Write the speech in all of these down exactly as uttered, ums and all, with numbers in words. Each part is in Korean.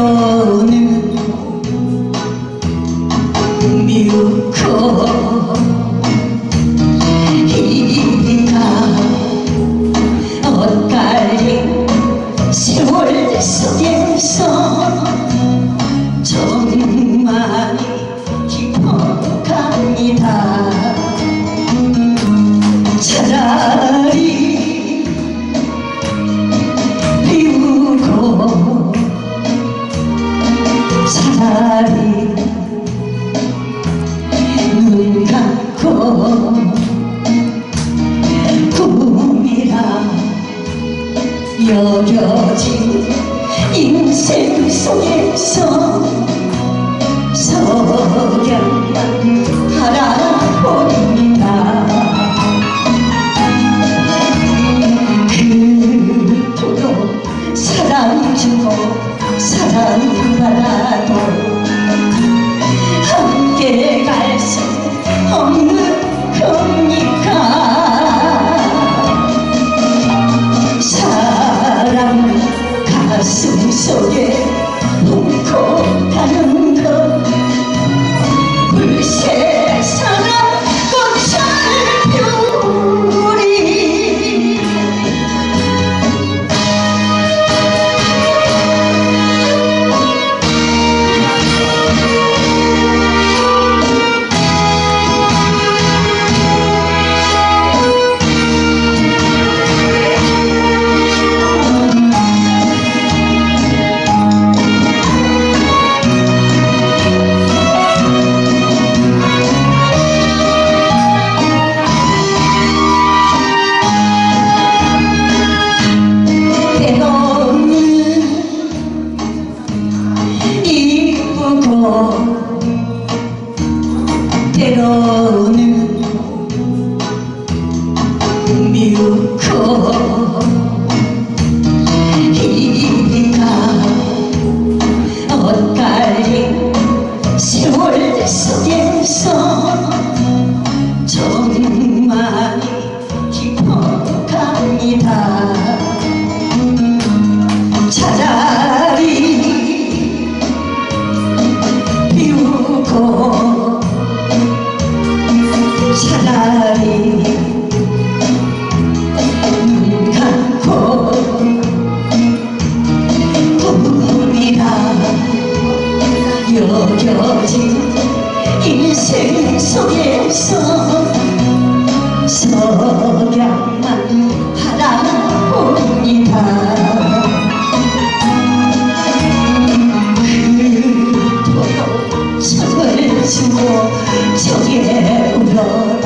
때로는 미우고 이가 엇갈린 세월 속에서 정말 깊어갑니다. 차라리 비우고 차라리 눈 감고 꿈이라 여겨진 인생 속에서 석양만 바라봅니다. 그토록 사랑 주고 사랑받아도 함께 갈 수 없는 겁니까? 사랑 가슴 속에 품고 가는 것 불새 사랑 꽃살표리 때로는 미우고 이가 엇갈린 세월 속에서 정말 깊어갑니다. 차라리 비우고 차라리 눈 감고 꿈이라 여겨진 인생 속에서 석양만 바라봅니다. 그토록 정을 주고 정에 울어도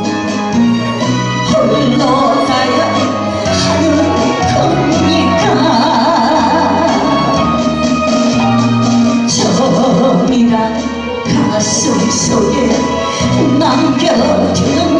홀로 가야 하는 겁니까? 정이란 가슴 속에 남겨두는